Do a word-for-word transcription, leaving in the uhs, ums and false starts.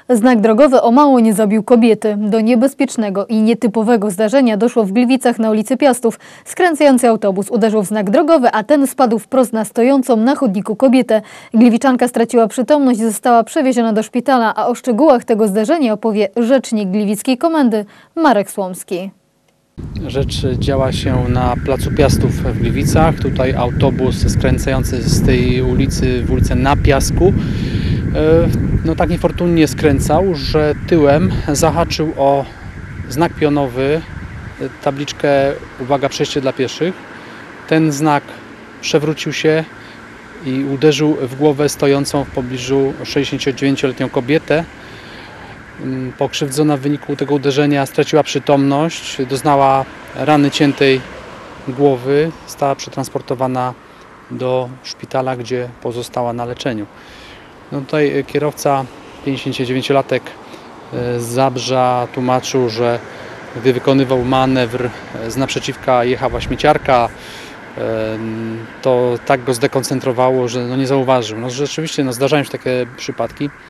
Znak drogowy o mało nie zabił kobiety. Do niebezpiecznego i nietypowego zdarzenia doszło w Gliwicach na ulicy Piastów. Skręcający autobus uderzył w znak drogowy, a ten spadł wprost na stojącą na chodniku kobietę. Gliwiczanka straciła przytomność i została przewieziona do szpitala, a o szczegółach tego zdarzenia opowie rzecznik gliwickiej komendy Marek Słomski. Rzecz działa się na placu Piastów w Gliwicach. Tutaj autobus skręcający z tej ulicy w ulicę Na Piasku no tak niefortunnie skręcał, że tyłem zahaczył o znak pionowy, tabliczkę uwaga, przejście dla pieszych. Ten znak przewrócił się i uderzył w głowę stojącą w pobliżu sześćdziesięciodziewięcioletnią kobietę. Pokrzywdzona w wyniku tego uderzenia straciła przytomność, doznała rany ciętej głowy, została przetransportowana do szpitala, gdzie pozostała na leczeniu. No tutaj kierowca, pięćdziesięciodziewięciolatek z Zabrza, tłumaczył, że gdy wykonywał manewr z naprzeciwka jechała śmieciarka, to tak go zdekoncentrowało, że no nie zauważył. No rzeczywiście no zdarzają się takie przypadki.